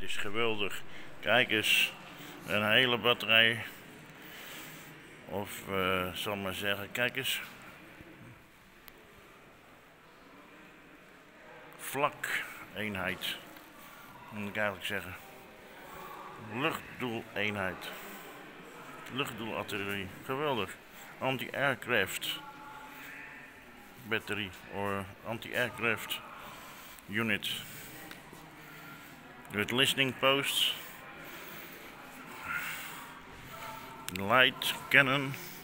is geweldig. Kijk eens, een hele batterij. Of zal maar zeggen, kijk eens. Vlak eenheid. Moet ik eigenlijk zeggen. Luchtdoeleenheid. Luchtdoelartillerie. Geweldig. Anti-aircraft battery or anti-aircraft unit. With listening posts. Light cannon.